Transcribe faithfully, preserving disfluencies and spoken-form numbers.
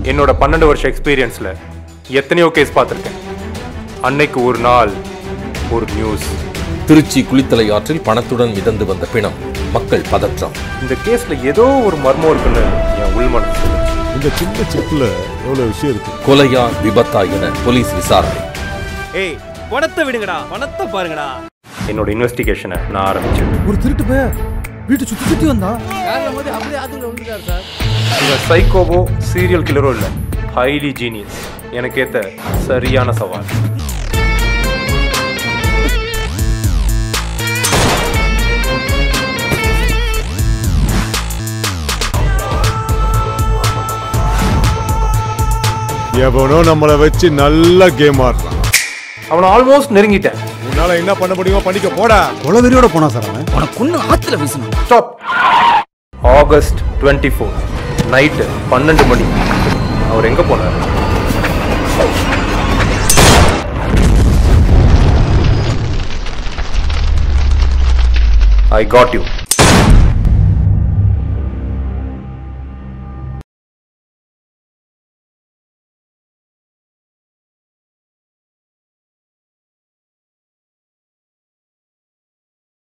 என்னோட பன்னெண்டு வருஷம் எக்ஸ்பீரியன்ஸில் எத்தனையோ கேஸ் பார்த்துருக்கேன். அன்னைக்கு ஒரு நாள் ஒரு நியூஸ். திருச்சி குளித்தலை ஆற்றில் பணத்துடன் மிதந்து வந்த பிணம், மக்கள் பதற்றம். இந்த கேஸ்ல ஏதோ ஒரு மர்மம் இருக்குன்னு என் உள்மனசு சொல்லுச்சு. இந்த சின்ன சிப்ல எவ்வளவு விஷயம் இருக்கு. கொலையா விபத்தா என போலீஸ் விசாரணை. ஏய், பணத்தை விடுங்கடா, பணத்தை பாருங்கடா. என்னோட இன்வெஸ்டிகேஷனை நான் ஆரம்பிச்சேன். ஒரு திருட்டு போய் வீட்டை சுத்தி சுத்தி வந்தா இவன் சைக்கோவோ சீரியல் கில்லரோ இல்லை, ஹைலி ஜீனியஸ். எனக்கு ஏத்த சரியான சவால். எவனோ நம்மளை வச்சு நல்ல கேம் ஆடுறான். அவனை ஆல்மோஸ்ட் நெருங்கிட்டேன். உன்னால என்ன பண்ண முடியுமோ பண்ணிக்க போடா. கொலவெறியோட போனா சார் அவன். உனக்கு கொன்னு ஆத்துல வீசணும். Stop. August twenty four night பன்னெண்டு மணி. அவர் எங்க போனார்? I got you.